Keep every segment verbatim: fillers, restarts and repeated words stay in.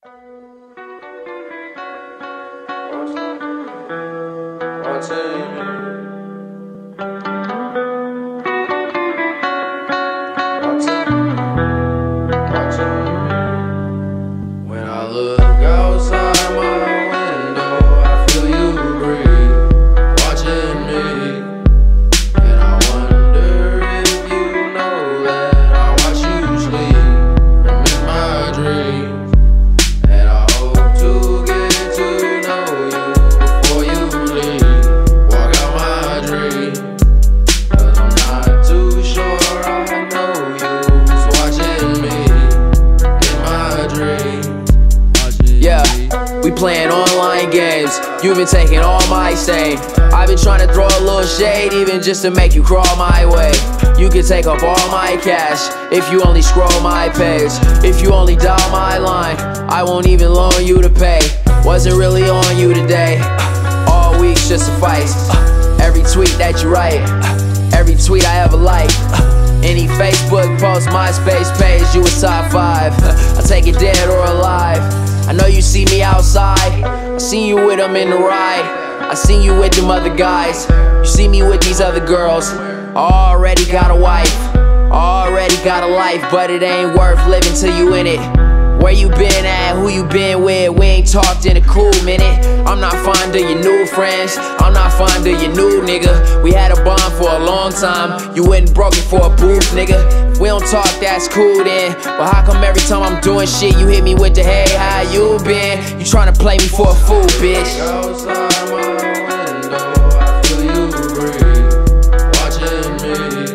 When I look outside my window, I feel you breathe, watching me. And I wonder if you know that I watch you sleep, I'm in my dreams. And I hope to get to know you before you leave, walk out my dreams. Cause I'm not too sure I know you's watching me in my dreams. Yeah, we playing online games. You've been taking all my stain. I've been trying to throw a little shade, even just to make you crawl my way. You can take up all my cash if you only scroll my page. If you only dial my line, I won't even loan you to pay. Wasn't really on you today. All week should suffice. Every tweet that you write, every tweet I ever like, any Facebook post, MySpace page, you was top five. I take it dead or alive. I know you see me outside, I seen you with them in the ride, I seen you with them other guys, you see me with these other girls. Already got a wife, already got a life, but it ain't worth living till you in it. Where you been at, who you been with, we ain't talked in a cool minute. I'm not fond of your new friends, I'm not fond of your new nigga. We had a bond for a long time, you went and broke it for a booth, nigga. If we don't talk, that's cool then, but how come every time I'm doing shit, you hit me with the hey, how you been? You tryna play me for a fool, bitch. Outside my window, I feel you breathe, watching me.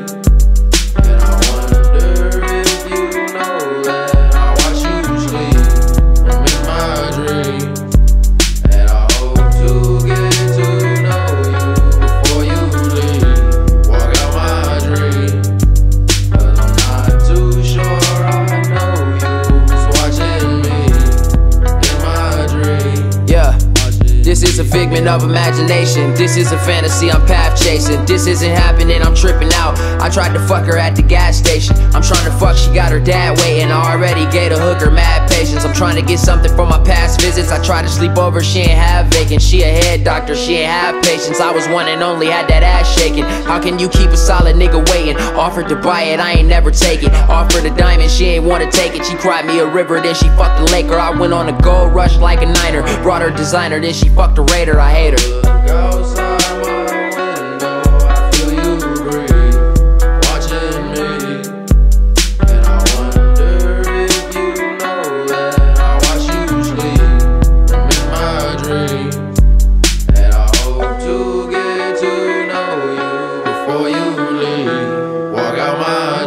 And I wonder if you know that I watch you sleep, I'm in my dreams. And I hope to get to know you before you leave, walk out my dreams. Cause I'm not too sure I know you's watching me in my dreams. Yeah. This is a figment of imagination. This is a fantasy I'm path chasing. This isn't happening, I'm tripping out. I tried to fuck her at the gas station. I'm trying to fuck, she got her dad waiting. I already gave the hooker mad patience. I'm trying to get something from my past visits. I tried to sleep over, she ain't have vacant. She a head doctor, she ain't have patience. I was one and only, had that ass shaking. How can you keep a solid nigga waiting? Offered to buy it, I ain't never take it. Offered a diamond, she ain't wanna take it. She cried me a river, then she fucked a Laker. I went on a gold rush like a Niner. Brought her designer, then she fucked a Raider. I hate her. Look outside my window, I feel you breathe, watching me. And I wonder if you know that I watch you sleep, I'm in my dreams. And I hope to get to know you before you leave, walk out my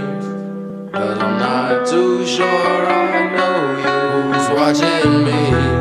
dreams. Cause I'm not too sure I know you's watching me